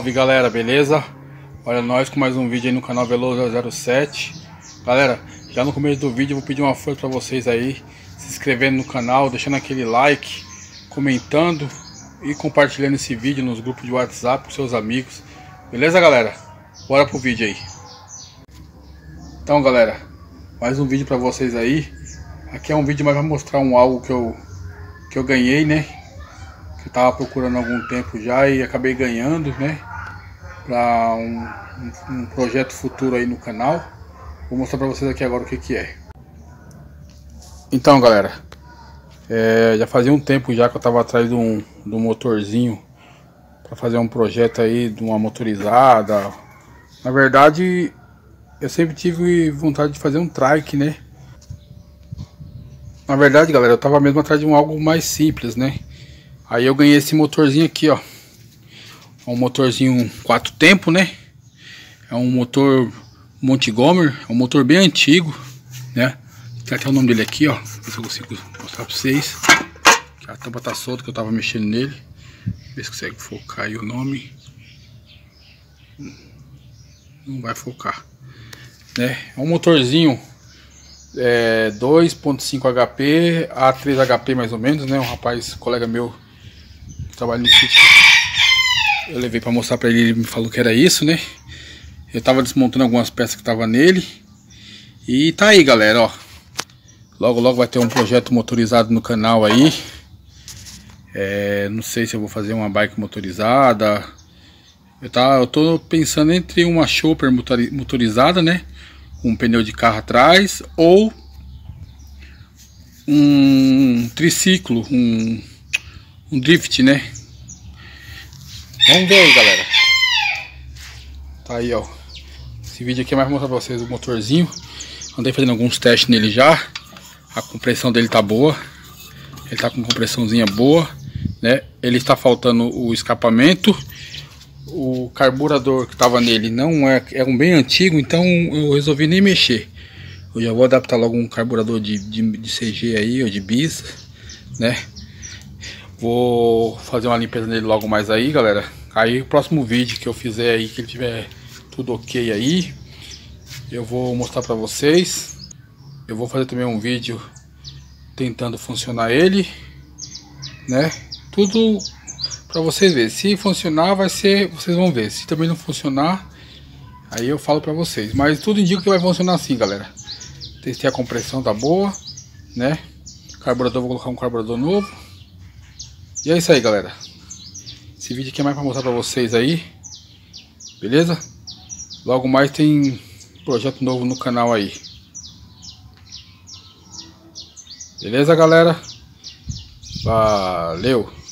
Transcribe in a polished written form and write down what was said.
Salve galera, beleza? Olha nós com mais um vídeo aí no canal Veloso007. Galera, já no começo do vídeo eu vou pedir uma força pra vocês aí, se inscrevendo no canal, deixando aquele like, comentando e compartilhando esse vídeo nos grupos de WhatsApp com seus amigos. Beleza galera? Bora pro vídeo aí. Então galera, mais um vídeo pra vocês aí. Aqui é um vídeo mais pra mostrar algo que eu ganhei, né? Que eu tava procurando há algum tempo já e acabei ganhando, né? Para um projeto futuro aí no canal. Vou mostrar pra vocês aqui agora o que é. Então galera, já fazia um tempo já que eu tava atrás de um motorzinho para fazer um projeto aí de uma motorizada. Na verdade, eu sempre tive vontade de fazer um trike, né? Na verdade galera, eu tava mesmo atrás de algo mais simples, né? Aí eu ganhei esse motorzinho aqui, ó. É um motorzinho 4 tempos, né? É um motor Montgomery, é um motor bem antigo, né? Tem até o nome dele aqui, ó. Ver se eu consigo mostrar pra vocês. A tampa tá solta que eu tava mexendo nele. Ver se consegue focar aí o nome. Não vai focar, né? É um motorzinho 2.5 HP a 3 HP mais ou menos, né? Um rapaz, colega meu que trabalha no sítio, eu levei para mostrar para ele, ele me falou que era isso, né? Eu tava desmontando algumas peças que tava nele. E tá aí galera, ó. Logo logo vai ter um projeto motorizado no canal aí. Não sei se eu vou fazer uma bike motorizada. Eu tô pensando entre uma chopper motorizada, né? Um pneu de carro atrás, ou um triciclo, um drift, né? Vamos ver aí galera. Tá aí ó. Esse vídeo aqui é mais pra mostrar pra vocês o motorzinho. Andei fazendo alguns testes nele já. A compressão dele tá boa. Ele tá com compressãozinha boa, né? Ele está faltando o escapamento. O carburador que tava nele não é um bem antigo, então eu resolvi nem mexer. Eu já vou adaptar logo um carburador de CG aí, ou de bis, né? Vou fazer uma limpeza nele logo mais aí, galera. Aí o próximo vídeo que eu fizer aí, que ele tiver tudo ok aí, eu vou mostrar pra vocês. Eu vou fazer também um vídeo tentando funcionar ele, né? Tudo pra vocês verem. Se funcionar vai ser, vocês vão ver. Se também não funcionar, aí eu falo pra vocês. Mas tudo indica que vai funcionar assim, galera. Testei a compressão, tá boa, né? Carburador, vou colocar um carburador novo. E é isso aí, galera. Esse vídeo aqui é mais pra mostrar pra vocês aí. Beleza? Logo mais tem projeto novo no canal aí. Beleza, galera? Valeu!